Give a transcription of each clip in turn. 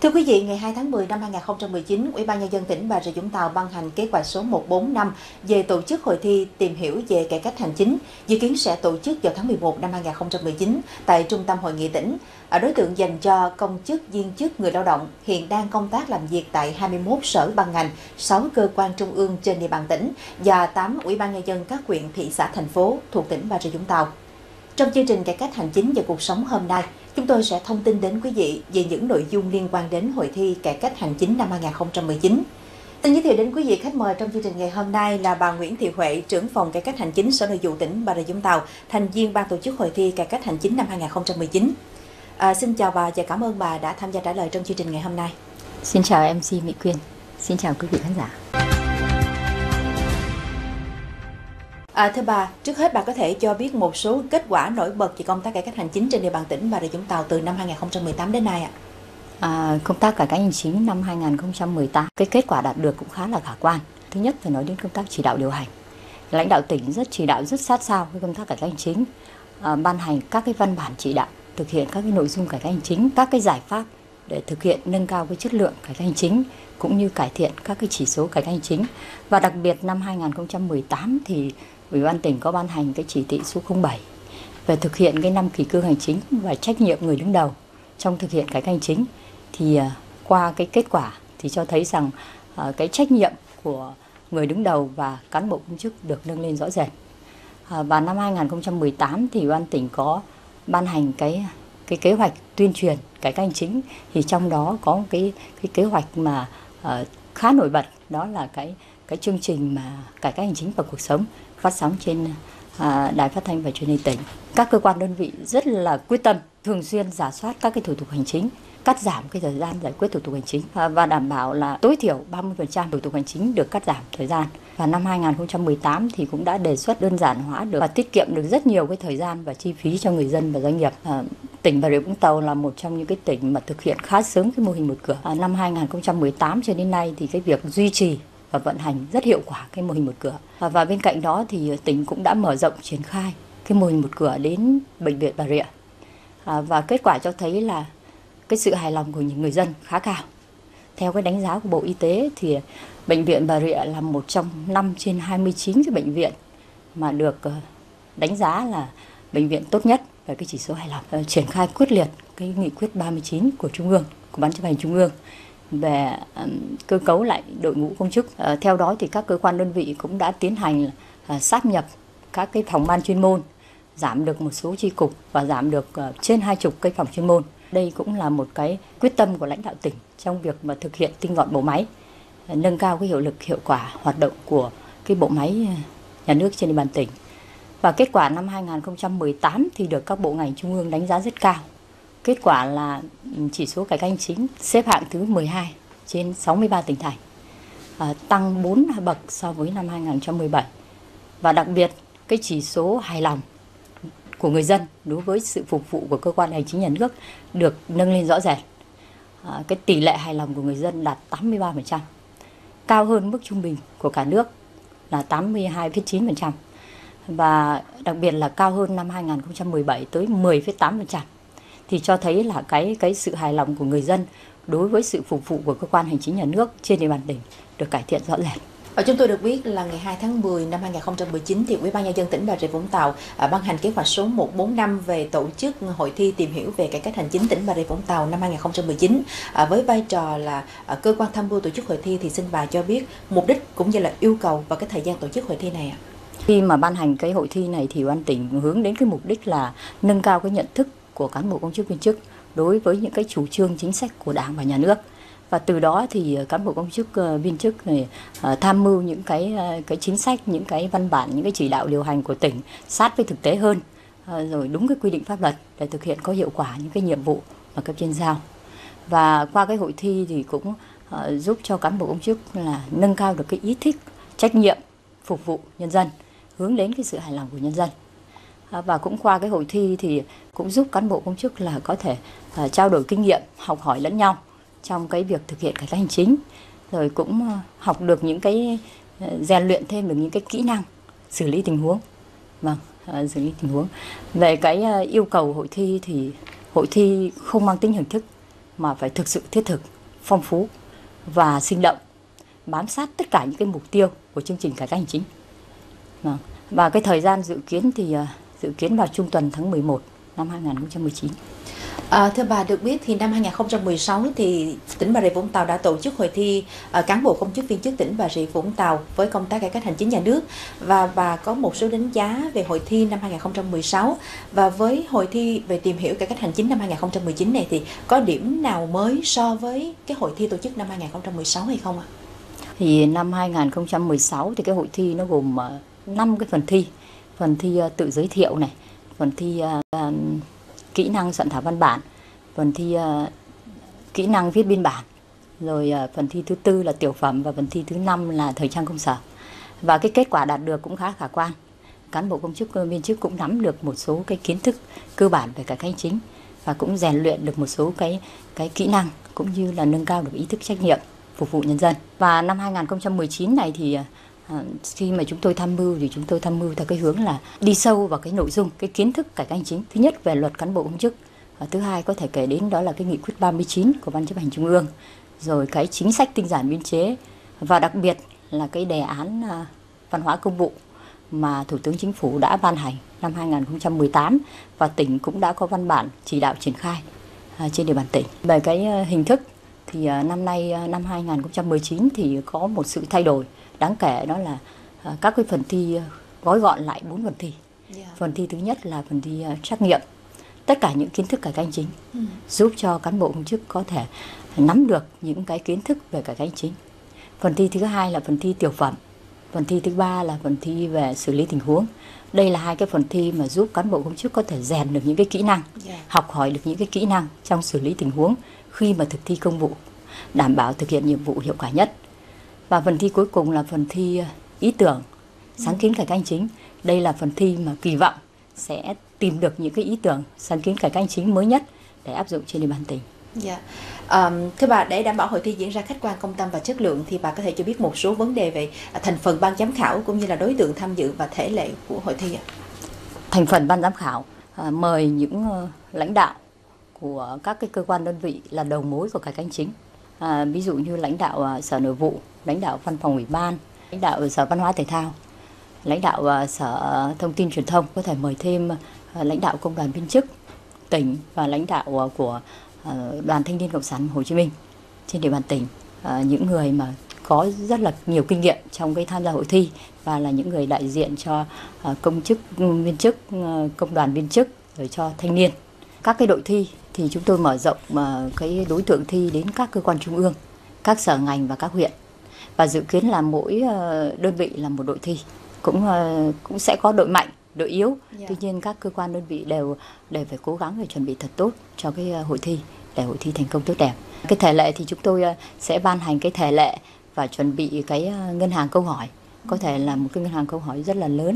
Thưa quý vị, ngày 2 tháng 10 năm 2019, Ủy ban Nhân dân tỉnh Bà Rịa Vũng Tàu ban hành kế hoạch số 145 về tổ chức hội thi tìm hiểu về cải cách hành chính, dự kiến sẽ tổ chức vào tháng 11 năm 2019 tại Trung tâm Hội nghị tỉnh. Đối tượng dành cho công chức, viên chức, người lao động hiện đang công tác làm việc tại 21 sở ban ngành, 6 cơ quan trung ương trên địa bàn tỉnh và 8 Ủy ban Nhân dân các huyện, thị xã, thành phố thuộc tỉnh Bà Rịa Vũng Tàu. Trong chương trình cải cách hành chính và cuộc sống hôm nay, chúng tôi sẽ thông tin đến quý vị về những nội dung liên quan đến hội thi cải cách hành chính năm 2019. Xin giới thiệu đến quý vị khách mời trong chương trình ngày hôm nay là bà Nguyễn Thị Huệ, trưởng phòng cải cách hành chính Sở Nội vụ tỉnh Bà Rịa Vũng Tàu, thành viên ban tổ chức hội thi cải cách hành chính năm 2019. Xin chào bà và cảm ơn bà đã tham gia trả lời trong chương trình ngày hôm nay. Xin chào MC Mỹ Quyên, xin chào quý vị khán giả. Thưa bà, trước hết bà có thể cho biết một số kết quả nổi bật về công tác cải cách hành chính trên địa bàn tỉnh Bà Rịa Vũng Tàu từ năm 2018 đến nay ạ? Công tác cải cách hành chính năm 2018, cái kết quả đạt được cũng khá là khả quan. Thứ nhất phải nói đến công tác chỉ đạo điều hành. Lãnh đạo tỉnh chỉ đạo rất sát sao với công tác cải cách hành chính, ban hành các cái văn bản chỉ đạo thực hiện các cái nội dung cải cách hành chính, các cái giải pháp để thực hiện nâng cao cái chất lượng cải cách hành chính cũng như cải thiện các cái chỉ số cải cách hành chính. Và đặc biệt năm 2018 thì Ủy ban tỉnh có ban hành cái chỉ thị số 07 về thực hiện cái 5 kỷ cương hành chính và trách nhiệm người đứng đầu trong thực hiện cải cách hành chính. Thì qua cái kết quả thì cho thấy rằng cái trách nhiệm của người đứng đầu và cán bộ công chức được nâng lên rõ rệt. Và năm 2018 thì Ủy ban tỉnh có ban hành cái kế hoạch tuyên truyền cải cách hành chính, thì trong đó có cái kế hoạch mà khá nổi bật, đó là cái chương trình mà cải cách hành chính và cuộc sống phát sóng trên Đài Phát thanh và Truyền hình tỉnh. Các cơ quan đơn vị rất là quyết tâm thường xuyên rà soát các cái thủ tục hành chính, cắt giảm cái thời gian giải quyết thủ tục hành chính và đảm bảo là tối thiểu 30% thủ tục hành chính được cắt giảm thời gian. Và năm 2018 thì cũng đã đề xuất đơn giản hóa được và tiết kiệm được rất nhiều cái thời gian và chi phí cho người dân và doanh nghiệp. Tỉnh Bà Rịa Vũng Tàu là một trong những cái tỉnh mà thực hiện khá sớm cái mô hình một cửa. Năm 2018 cho đến nay thì cái việc duy trì và vận hành rất hiệu quả cái mô hình một cửa. Và bên cạnh đó thì tỉnh cũng đã mở rộng triển khai cái mô hình một cửa đến bệnh viện Bà Rịa. Và kết quả cho thấy là cái sự hài lòng của những người dân khá cao. Theo cái đánh giá của Bộ Y tế thì bệnh viện Bà Rịa là một trong 5 trên 29 cái bệnh viện mà được đánh giá là bệnh viện tốt nhất về cái chỉ số hài lòng. Triển khai quyết liệt cái nghị quyết 39 của Trung ương, của Ban chấp hành Trung ương về cơ cấu lại đội ngũ công chức. Theo đó thì các cơ quan đơn vị cũng đã tiến hành sáp nhập các cái phòng ban chuyên môn, giảm được một số chi cục và giảm được trên 20 cái phòng chuyên môn. Đây cũng là một cái quyết tâm của lãnh đạo tỉnh trong việc mà thực hiện tinh gọn bộ máy, nâng cao cái hiệu lực hiệu quả hoạt động của cái bộ máy nhà nước trên địa bàn tỉnh. Và kết quả năm 2018 thì được các bộ ngành trung ương đánh giá rất cao. Kết quả là chỉ số cải cách hành chính xếp hạng thứ 12 trên 63 tỉnh thành, tăng 4 bậc so với năm 2017. Và đặc biệt cái chỉ số hài lòng của người dân đối với sự phục vụ của cơ quan hành chính nhà nước được nâng lên rõ rệt. Cái tỷ lệ hài lòng của người dân đạt 83%, cao hơn mức trung bình của cả nước là 82,9%. Và đặc biệt là cao hơn năm 2017 tới 10,8%. Thì cho thấy là cái sự hài lòng của người dân đối với sự phục vụ của cơ quan hành chính nhà nước trên địa bàn tỉnh được cải thiện rõ rệt. Chúng tôi được biết là ngày 2 tháng 10 năm 2019 thì Ủy ban Nhân dân tỉnh Bà Rịa Vũng Tàu ban hành kế hoạch số 145 về tổ chức hội thi tìm hiểu về cải cách hành chính tỉnh Bà Rịa Vũng Tàu năm 2019. Với vai trò là cơ quan tham mưu tổ chức hội thi thì xin bà cho biết mục đích cũng như là yêu cầu và cái thời gian tổ chức hội thi này ạ. Khi mà ban hành cái hội thi này thì Ủy ban tỉnh hướng đến cái mục đích là nâng cao cái nhận thức của cán bộ công chức viên chức đối với những cái chủ trương chính sách của Đảng và Nhà nước. Và từ đó thì cán bộ công chức viên chức này tham mưu những cái chính sách, những cái văn bản, những cái chỉ đạo điều hành của tỉnh sát với thực tế hơn, rồi đúng cái quy định pháp luật để thực hiện có hiệu quả những cái nhiệm vụ mà cấp trên giao. Và qua cái hội thi thì cũng giúp cho cán bộ công chức là nâng cao được cái ý thức trách nhiệm phục vụ nhân dân, hướng đến cái sự hài lòng của nhân dân. Và cũng qua cái hội thi thì cũng giúp cán bộ công chức là có thể trao đổi kinh nghiệm, học hỏi lẫn nhau trong cái việc thực hiện cải cách hành chính, rồi cũng học được những cái rèn luyện thêm được những cái kỹ năng xử lý tình huống. Xử lý tình huống. Về cái yêu cầu hội thi thì hội thi không mang tính hình thức mà phải thực sự thiết thực, phong phú và sinh động, bám sát tất cả những cái mục tiêu của chương trình cải cách hành chính. Và cái thời gian dự kiến thì dự kiến vào trung tuần tháng 11 năm 2019. Thưa bà, được biết thì năm 2016 thì tỉnh Bà Rịa Vũng Tàu đã tổ chức hội thi cán bộ công chức viên chức tỉnh Bà Rịa Vũng Tàu với công tác cải cách hành chính nhà nước, và bà có một số đánh giá về hội thi năm 2016, và với hội thi về tìm hiểu cải cách hành chính năm 2019 này thì có điểm nào mới so với cái hội thi tổ chức năm 2016 hay không ạ? Thì năm 2016 thì cái hội thi nó gồm 5 cái phần thi. Phần thi tự giới thiệu này, phần thi kỹ năng soạn thảo văn bản, phần thi kỹ năng viết biên bản, rồi phần thi thứ tư là tiểu phẩm, và phần thi thứ 5 là thời trang công sở. Và cái kết quả đạt được cũng khá khả quan. Cán bộ công chức viên chức cũng nắm được một số cái kiến thức cơ bản về cải cách hành chính, và cũng rèn luyện được một số cái kỹ năng, cũng như là nâng cao được ý thức trách nhiệm phục vụ nhân dân. Và năm 2019 này thì khi mà chúng tôi tham mưu thì chúng tôi tham mưu theo cái hướng là đi sâu vào cái nội dung, cái kiến thức cải cách hành chính. Thứ nhất về luật cán bộ công chức, thứ hai có thể kể đến đó là cái nghị quyết 39 của Ban chấp hành Trung ương, rồi cái chính sách tinh giản biên chế, và đặc biệt là cái đề án văn hóa công vụ mà Thủ tướng Chính phủ đã ban hành năm 2018, và tỉnh cũng đã có văn bản chỉ đạo triển khai trên địa bàn tỉnh. Về cái hình thức thì năm nay, năm 2019 thì có một sự thay đổi đáng kể, đó là các cái phần thi gói gọn lại 4 phần thi. Phần thi thứ nhất là phần thi trắc nghiệm tất cả những kiến thức cải cách hành chính, giúp cho cán bộ công chức có thể nắm được những cái kiến thức về cải cách hành chính. Phần thi thứ hai là phần thi tiểu phẩm. Phần thi thứ ba là phần thi về xử lý tình huống. Đây là hai cái phần thi mà giúp cán bộ công chức có thể rèn được những cái kỹ năng, học hỏi được những cái kỹ năng trong xử lý tình huống khi mà thực thi công vụ, đảm bảo thực hiện nhiệm vụ hiệu quả nhất. Và phần thi cuối cùng là phần thi ý tưởng, sáng kiến cải cách hành chính. Đây là phần thi mà kỳ vọng sẽ tìm được những cái ý tưởng, sáng kiến cải cách hành chính mới nhất để áp dụng trên địa bàn tỉnh. Thưa bà, để đảm bảo hội thi diễn ra khách quan, công tâm và chất lượng thì bà có thể cho biết một số vấn đề về thành phần ban giám khảo cũng như là đối tượng tham dự và thể lệ của hội thi ạ? Thành phần ban giám khảo mời những lãnh đạo của các cái cơ quan đơn vị là đầu mối của cải cách hành chính. Ví dụ như lãnh đạo Sở Nội vụ, lãnh đạo Văn phòng Ủy ban, lãnh đạo Sở Văn hóa Thể thao, lãnh đạo Sở Thông tin Truyền thông, có thể mời thêm lãnh đạo Công đoàn viên chức tỉnh và lãnh đạo của Đoàn Thanh niên Cộng sản Hồ Chí Minh trên địa bàn tỉnh, những người mà có rất là nhiều kinh nghiệm trong cái tham gia hội thi, và là những người đại diện cho công chức viên chức, công đoàn viên chức, rồi cho thanh niên. Các cái đội thi thì chúng tôi mở rộng cái đối tượng thi đến các cơ quan trung ương, các sở ngành và các huyện, và dự kiến là mỗi đơn vị là một đội thi, cũng sẽ có đội mạnh, đội yếu. Tuy nhiên các cơ quan đơn vị đều phải cố gắng để chuẩn bị thật tốt cho cái hội thi, để hội thi thành công tốt đẹp. Cái thể lệ thì chúng tôi sẽ ban hành cái thể lệ và chuẩn bị cái ngân hàng câu hỏi, có thể là một cái ngân hàng câu hỏi rất là lớn,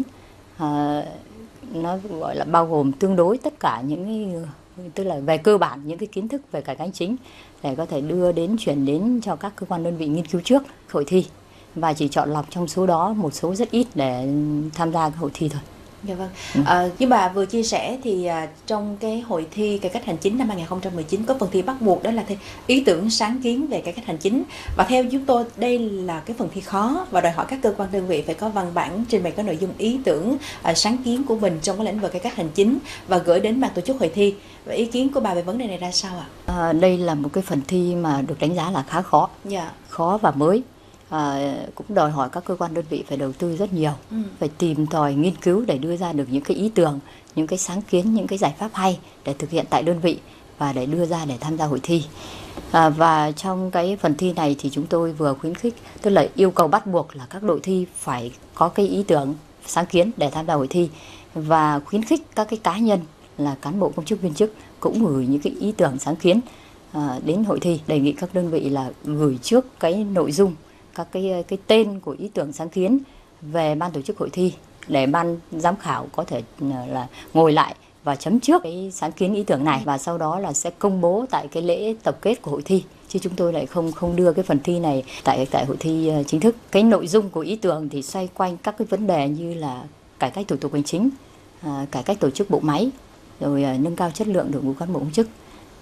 nó gọi là bao gồm tương đối tất cả những tức là về cơ bản những cái kiến thức về cải cách hành chính, để có thể chuyển đến cho các cơ quan đơn vị nghiên cứu trước hội thi, và chỉ chọn lọc trong số đó một số rất ít để tham gia cái hội thi thôi. Dạ vâng. Như bà vừa chia sẻ thì trong cái hội thi cải cách hành chính năm 2019 có phần thi bắt buộc, đó là thi ý tưởng sáng kiến về cải cách hành chính, và theo chúng tôi đây là cái phần thi khó và đòi hỏi các cơ quan đơn vị phải có văn bản trình bày các nội dung ý tưởng sáng kiến của mình trong cái lĩnh vực cải cách hành chính và gửi đến ban tổ chức hội thi. Và ý kiến của bà về vấn đề này ra sao ạ? Đây là một cái phần thi mà được đánh giá là khá khó, khó và mới. Cũng đòi hỏi các cơ quan đơn vị phải đầu tư rất nhiều, phải tìm tòi nghiên cứu để đưa ra được những cái ý tưởng, những cái sáng kiến, những cái giải pháp hay để thực hiện tại đơn vị và để đưa ra để tham gia hội thi. Và trong cái phần thi này thì chúng tôi vừa khuyến khích, tức là yêu cầu bắt buộc là các đội thi phải có cái ý tưởng sáng kiến để tham gia hội thi, và khuyến khích các cái cá nhân là cán bộ công chức viên chức cũng gửi những cái ý tưởng sáng kiến đến hội thi. Đề nghị các đơn vị là gửi trước cái nội dung, các cái tên của ý tưởng sáng kiến về ban tổ chức hội thi, để ban giám khảo có thể là ngồi lại và chấm trước cái sáng kiến ý tưởng này, và sau đó là sẽ công bố tại cái lễ tập kết của hội thi. Chứ chúng tôi lại không đưa cái phần thi này tại hội thi chính thức. Cái nội dung của ý tưởng thì xoay quanh các cái vấn đề như là cải cách thủ tục hành chính, cải cách tổ chức bộ máy, rồi nâng cao chất lượng đội ngũ cán bộ công chức,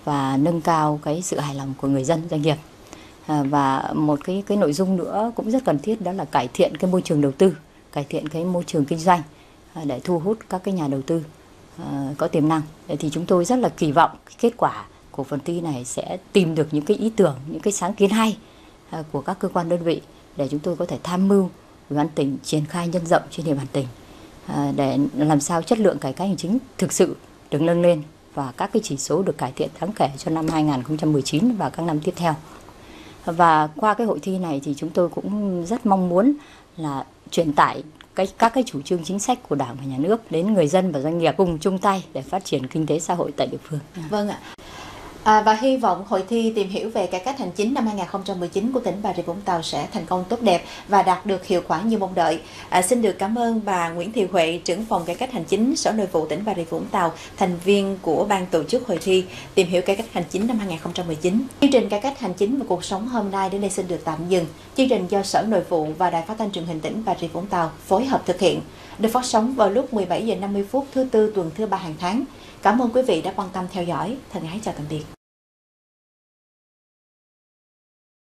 và nâng cao cái sự hài lòng của người dân doanh nghiệp. Và một cái nội dung nữa cũng rất cần thiết, đó là cải thiện cái môi trường đầu tư, cải thiện cái môi trường kinh doanh để thu hút các cái nhà đầu tư có tiềm năng. Thì chúng tôi rất là kỳ vọng cái kết quả của phần thi này sẽ tìm được những cái ý tưởng, những cái sáng kiến hay của các cơ quan đơn vị để chúng tôi có thể tham mưu Ủy ban tỉnh triển khai nhân rộng trên địa bàn tỉnh để làm sao chất lượng cải cách hành chính thực sự được nâng lên và các cái chỉ số được cải thiện đáng kể cho năm 2019 và các năm tiếp theo. Và qua cái hội thi này thì chúng tôi cũng rất mong muốn là truyền tải các cái chủ trương chính sách của Đảng và Nhà nước đến người dân và doanh nghiệp cùng chung tay để phát triển kinh tế xã hội tại địa phương. Vâng ạ. Và hy vọng hội thi tìm hiểu về cải cách hành chính năm 2019 của tỉnh Bà Rịa Vũng Tàu sẽ thành công tốt đẹp và đạt được hiệu quả như mong đợi. Xin được cảm ơn bà Nguyễn Thị Huệ, trưởng phòng cải cách hành chính Sở Nội vụ tỉnh Bà Rịa Vũng Tàu, thành viên của ban tổ chức hội thi tìm hiểu cải cách hành chính năm 2019. Chương trình cải cách hành chính và cuộc sống hôm nay đến đây xin được tạm dừng. Chương trình do Sở Nội vụ và Đài Phát thanh Truyền hình tỉnh Bà Rịa Vũng Tàu phối hợp thực hiện, được phát sóng vào lúc 17 giờ 50 phút thứ Tư tuần thứ Ba hàng tháng. Cảm ơn quý vị đã quan tâm theo dõi. Thân ái chào tạm biệt.